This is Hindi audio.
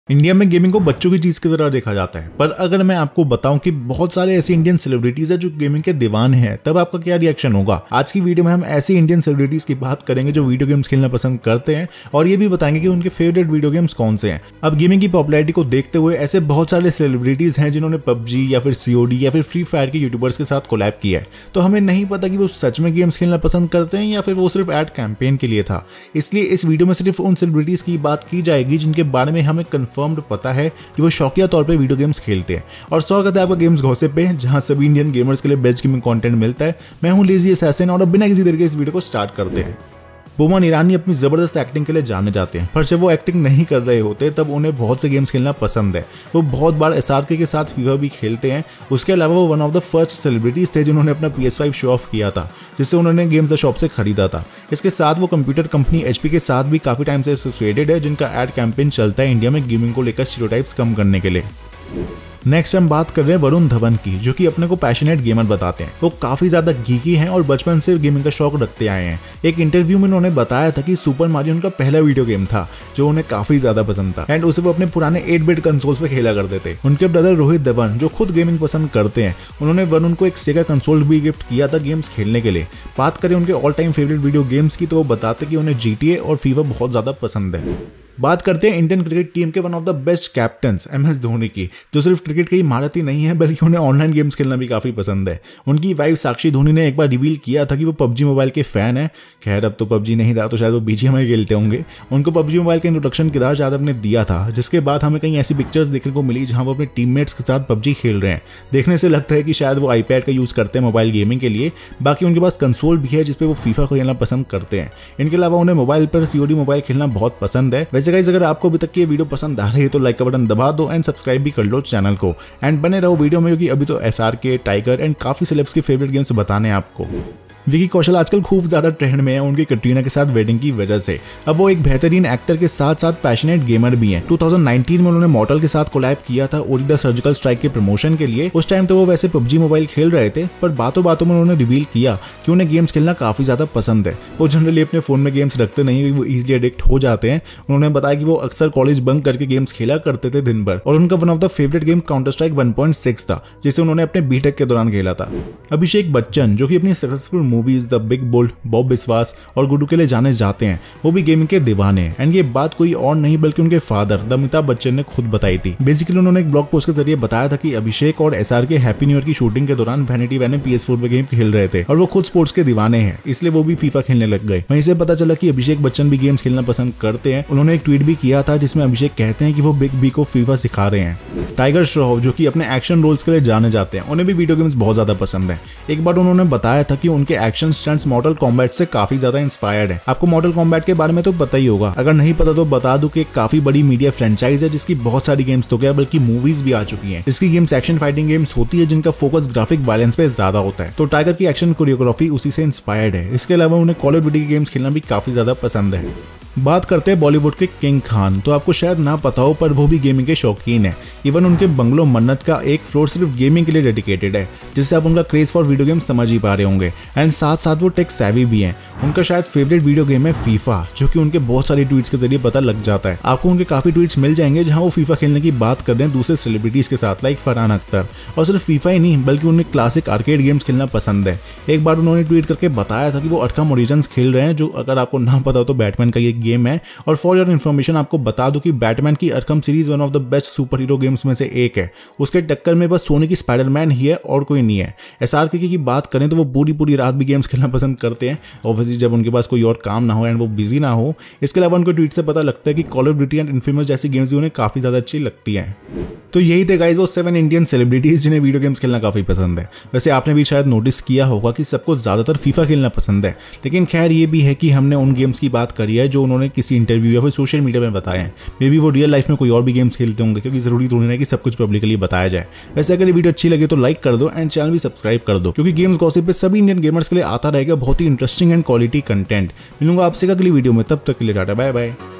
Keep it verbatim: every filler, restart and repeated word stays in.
इंडिया में गेमिंग को बच्चों की चीज की तरह देखा जाता है, पर अगर मैं आपको बताऊं कि बहुत सारे ऐसे इंडियन सेलिब्रिटीज हैं जो गेमिंग के दीवाने हैं, तब आपका क्या रिएक्शन होगा। आज की वीडियो में हम ऐसी इंडियन सेलिब्रिटीज की बात करेंगे जो वीडियो गेम्स खेलना पसंद करते हैं और ये भी बताएंगे कि उनके फेवरेट वीडियो गेम्स कौन से हैं। अब गेमिंग की पॉपुलैरिटी को देखते हुए ऐसे बहुत सारे सेलिब्रिटीज हैं जिन्होंने पबजी या फिर सीओडी या फिर फ्री फायर के यूट्यूबर्स के साथ कोलैब किया है, तो हमें नहीं पता कि वो सच में गेम्स खेलना पसंद करते हैं या फिर वो सिर्फ एड कैंपेन के लिए था। इसलिए इस वीडियो में सिर्फ उन सेलिब्रिटीज की बात की जाएगी जिनके बारे में हमें कंफर्म्ड पता है कि वो शौकिया तौर पे वीडियो गेम्स खेलते हैं। और स्वागत है आपका गेम्स गॉसिप पे, जहां सभी इंडियन गेमर्स के लिए बेस्ट गेमिंग कंटेंट मिलता है। मैं हूं लेजी असैसिन और अब बिना किसी देर के इस वीडियो को स्टार्ट करते हैं। बोमान ईरानी अपनी जबरदस्त एक्टिंग के लिए जाने जाते हैं, पर जब वो एक्टिंग नहीं कर रहे होते तब उन्हें बहुत से गेम्स खेलना पसंद है। वो बहुत बार एसआरके के साथ फीफा भी खेलते हैं। उसके अलावा वो one of the first celebrities थे जिन्होंने अपना P S five show off किया था, जिससे उन्होंने गेम्स द शॉप से खरीदा था। इसके साथ वो कंप्यूटर कंपनी एचपी के साथ भी काफी टाइम से एसोसिएटेड है, जिनका एड कैंपेन चलता है इंडिया में गेमिंग को लेकर स्टीरियोटाइप्स कम करने के लिए। नेक्स्ट हम बात कर रहे हैं वरुण धवन की, जो कि अपने को पैशनेट गेमर बताते हैं। वो काफी ज्यादा गीकी हैं और बचपन से गेमिंग का शौक रखते आए हैं। एक इंटरव्यू में उन्होंने बताया था कि सुपर मारियो उनका पहला वीडियो गेम था जो उन्हें काफी ज्यादा पसंद था एंड उसे वो अपने पुराने एट बिट कंसोल्स पे खेला करते थे। उनके ब्रदर रोहित धवन, जो खुद गेमिंग पसंद करते हैं, उन्होंने वरुण को एक सेगा कंसोल भी गिफ्ट किया था गेम्स खेलने के लिए। बात करें उनके all time favourite video games की, तो वो बताते कि उन्हें जीटीए और फीफा बहुत ज्यादा पसंद है। बात करते हैं इंडियन क्रिकेट टीम के one of the best captain M S Dhoni की, जो सिर्फ क्रिकेट के ही महारत ही नहीं है बल्कि उन्हें ऑनलाइन गेम्स खेलना भी काफी पसंद है। उनकी वाइफ साक्षी धोनी ने एक बार रिवील किया था कि वो पबजी मोबाइल के फैन है। खैर अब तो पबजी नहीं रहा, तो शायद वो बीजीएमआई खेलते होंगे। उनको पबजी मोबाइल का इंट्रोडक्शन केदार जाधव ने दिया था, जिसके बाद हमें कई ऐसी पिक्चर्स देखने को मिली जहां वो अपने टीममेट्स के साथ पबजी खेल रहे हैं। देखने से लगता है कि शायद वो आईपैड का यूज करते हैं मोबाइल गेमिंग के लिए। बाकी उनके पास कंसोल भी है जिसपे वो फीफा खेलना पसंद करते हैं। इनके अलावा उन्हें मोबाइल पर सीओडी मोबाइल खेलना बहुत पसंद है। वैसे गाइस, अगर आपको अभी तक ये वीडियो पसंद आ रही है तो लाइक का बटन दबा दो एंड सब्सक्राइब भी कर लो चैनल को एंड बने रहो वीडियो में, क्योंकि अभी तो एसआरके, टाइगर एंड काफी सेलेब्स के फेवरेट गेम्स बताने हैं आपको। विकी कौशल आजकल खूब ज्यादा ट्रेंड में है उनकी कटरीना के साथ वेडिंग की वजह से। अब वो एक बेहतरीन एक्टर के साथ साथ पैशनेट गेमर भी हैं। दो हज़ार उन्नीस में उन्होंने मॉर्टल के साथ कोलैब किया था ओरी द सर्जिकल स्ट्राइक के प्रमोशन के लिए। उस टाइम तो वो वैसे पबजी मोबाइल खेल रहे थे, पर बातों बातों में उन्होंने रिवील किया कि उन्हें गेम्स खेलना काफी ज्यादा पसंद है। वो जनरली अपने फोन में गेम्स रखते नहीं, क्योंकि वो इजिली एडिक्ट हो जाते हैं। उन्होंने बताया कि वो अक्सर कॉलेज बंक करके गेम्स खेला करते थे दिन भर, और उनका one of the favourite game counter strike one point six था, जिसे उन्होंने अपने बीटेक के दौरान खेला था। अभिषेक बच्चन, जो कि अपनी successful movies the big bull, Bob Biswas और गुड्डू के लिए जाने जाते हैं, वो भी गेमिंग के दीवाने हैं। एंड ये बात कोई और नहीं बल्कि उनके फादर द अमिताभ बच्चन ने खुद बताई थी। बेसिकली उन्होंने एक ब्लॉग पोस्ट के जरिए बताया था कि अभिषेक और एसआरके हैप्पी न्यू ईयर की शूटिंग के दौरान वैनिटी वैन में पी एस फोर पे गेम खेल रहे थे और वो खुद स्पोर्ट्स के दीवाने हैं, इसलिए वो भी फीफा खेलने लग गए। वहीं से पता चला कि अभिषेक बच्चन भी गेम्स खेलना पसंद करते हैं। उन्होंने एक ट्वीट भी किया था जिसमें अभिषेक कहते हैं कि वो बिग बी को फीफा सिखा रहे हैं। टाइगर श्रॉफ, जो कि अपने एक्शन रोल्स के लिए जाने जाते हैं, उन्हें भी वीडियो गेम्स बहुत ज्यादा पसंद है। एक बार उन्होंने बताया था कि उनके एक्शन स्टंट्स मॉर्टल कॉम्बैट से काफी ज्यादा इंस्पायर्ड है। आपको मॉर्टल कॉम्बैट के बारे में तो पता ही होगा, अगर नहीं पता तो बता दूं कि एक काफी बड़ी मीडिया फ्रेंचाइज है जिसकी बहुत सारी गेम्स तो क्या बल्कि मूवीज भी आ चुकी हैं। इसकी गेम्स एक्शन फाइटिंग गेम्स होती है जिनका फोकस ग्राफिक वायलेंस पे ज्यादा होता है, तो टाइगर की एक्शन कोरियोग्राफी उसी से इंस्पायर्ड है। इसके अलावा उन्हें कॉल ऑफ ड्यूटी की गेम्स खेलना भी काफी ज्यादा पसंद है। बात करते हैं बॉलीवुड के किंग खान, तो आपको शायद ना पता हो पर वो भी गेमिंग के शौकीन है। इवन उनके बंगलो मन्नत का एक फ्लोर सिर्फ गेमिंग के लिए डेडिकेटेड है, जिससे आप उनका क्रेज फॉर वीडियो गेम्स समझ ही पा रहे होंगे। एंड साथ साथ वो टेक सैवी भी हैं। उनका शायद फेवरेट वीडियो गेम है फीफा, जो कि उनके बहुत सारी ट्वीट्स के जरिए पता लग जाता है। आपको उनके काफी ट्वीट्स मिल जाएंगे जहां वो फीफा खेलने की बात कर रहे हैं दूसरे सेलिब्रिटीज के साथ, लाइक फरहान अख्तर। और सिर्फ फीफा ही नहीं बल्कि उन्हें क्लासिक आर्केड गेम्स खेलना पसंद है। एक बार उन्होंने ट्वीट करके बताया था कि वो अरकम ओरिजिन्स खेल रहे हैं, जो अगर आपको ना पता हो तो बैटमैन का ये गेम है। और फॉर योर इन्फॉर्मेशन आपको बता दूं कि बैटमैन की Arkham series one of the best super hero games में से एक है। उसके टक्कर में बस सोनी की स्पाइडरमैन ही है और कोई नहीं है। एसआरके की बात करें तो वो पूरी पूरी रात भी गेम्स खेलना पसंद करते हैं, ऑब्वियसली जब उनके पास कोई और काम ना हो एंड वो बिजी ना हो। इसके अलावा उनको ट्वीट से पता लगता है कि call of duty and infamous जैसी गेम्स भी उन्हें काफी ज्यादा अच्छी लगती हैं। तो यही थे गाइस वो सेवन इंडियन सेलिब्रिटीज जिन्हें वीडियो गेम्स खेलना काफी पसंद है। वैसे आपने भी शायद नोटिस किया होगा कि सबको ज्यादातर फीफा खेलना पसंद है, लेकिन खैर ये भी है कि हमने उन गेम्स की बात करी है जो उन्होंने किसी इंटरव्यू या फिर सोशल मीडिया में बताए हैं। मे बी वो रियल लाइफ में कोई और भी गेम्स खेलते होंगे, क्योंकि जरूरी थोड़ी ना कि सब कुछ पब्लिकली बताया जाए। वैसे अगर ये वीडियो अच्छी लगे तो लाइक कर दो एंड चैनल भी सब्सक्राइब कर दो, क्योंकि गेम्स गॉसिप पे सभी इंडियन गेमर्स के लिए आता रहेगा बहुत ही इंटरेस्टिंग एंड क्वालिटी कंटेंट। मिलूंगा आपसे अगली वीडियो में, तब तक के लिए टाटा बाय बाय।